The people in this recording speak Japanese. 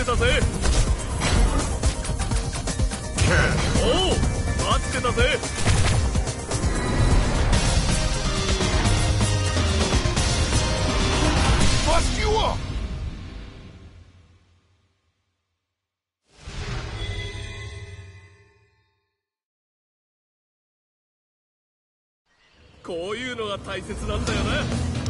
ってたぜ。おう、待ってたぜ。 バスキュア。 こういうのが大切なんだよな。